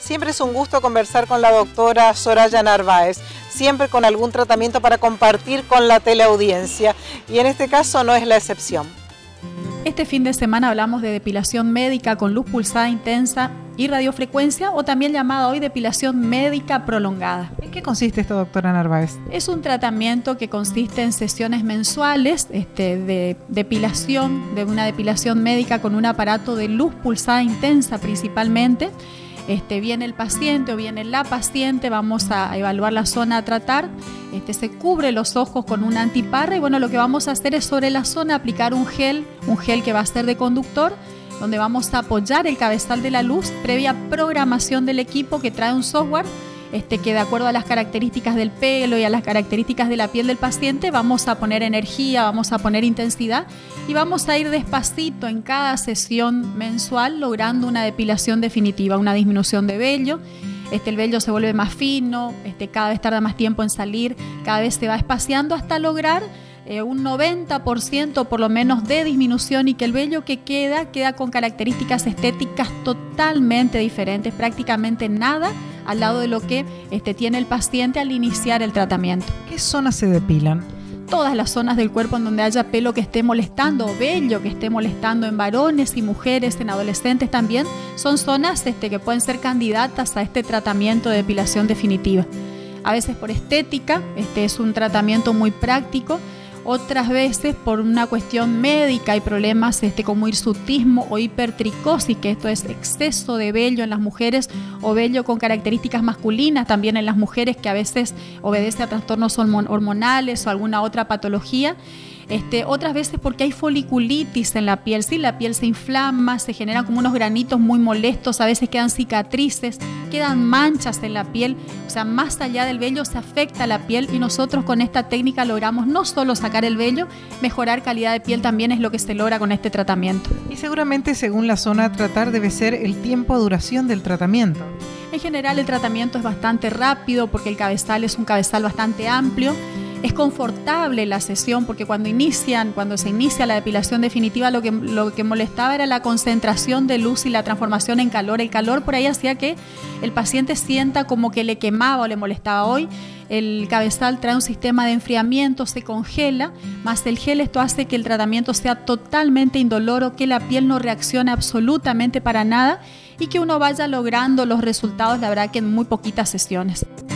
Siempre es un gusto conversar con la doctora Soraya Narváez, siempre con algún tratamiento para compartir con la teleaudiencia, y en este caso no es la excepción. Este fin de semana hablamos de depilación médica con luz pulsada intensa y radiofrecuencia, o también llamada hoy depilación médica prolongada. ¿En qué consiste esto, doctora Narváez? Es un tratamiento que consiste en sesiones mensuales de depilación, de una depilación médica con un aparato de luz pulsada intensa principalmente. Viene el paciente o viene la paciente, vamos a evaluar la zona a tratar, se cubre los ojos con un antiparra y bueno, lo que vamos a hacer es sobre la zona aplicar un gel que va a ser de conductor, donde vamos a apoyar el cabezal de la luz previa programación del equipo que trae un software que de acuerdo a las características del pelo y a las características de la piel del paciente vamos a poner energía, vamos a poner intensidad y vamos a ir despacito en cada sesión mensual logrando una depilación definitiva, una disminución de vello. El vello se vuelve más fino, cada vez tarda más tiempo en salir, cada vez se va espaciando hasta lograr un 90% por lo menos de disminución y que el vello que queda con características estéticas totalmente diferentes, prácticamente nada al lado de lo que tiene el paciente al iniciar el tratamiento. ¿Qué zonas se depilan? Todas las zonas del cuerpo en donde haya pelo que esté molestando o vello que esté molestando en varones y mujeres, en adolescentes también, son zonas que pueden ser candidatas a este tratamiento de depilación definitiva. A veces por estética, es un tratamiento muy práctico. Otras veces por una cuestión médica y problemas como hirsutismo o hipertricosis, que esto es exceso de vello en las mujeres o vello con características masculinas también en las mujeres que a veces obedece a trastornos hormonales o alguna otra patología. Otras veces porque hay foliculitis en la piel, ¿sí? La piel se inflama, se generan como unos granitos muy molestos, a veces quedan cicatrices, quedan manchas en la piel, o sea, más allá del vello se afecta la piel y nosotros con esta técnica logramos no solo sacar el vello, mejorar calidad de piel también es lo que se logra con este tratamiento. Y seguramente según la zona a tratar debe ser el tiempo de duración del tratamiento. En general el tratamiento es bastante rápido porque el cabezal es un cabezal bastante amplio. Es confortable la sesión porque cuando se inicia la depilación definitiva lo que molestaba era la concentración de luz y la transformación en calor. El calor por ahí hacía que el paciente sienta como que le quemaba o le molestaba. Hoy el cabezal trae un sistema de enfriamiento, se congela, más el gel, esto hace que el tratamiento sea totalmente indoloro, que la piel no reaccione absolutamente para nada y que uno vaya logrando los resultados, la verdad que en muy poquitas sesiones.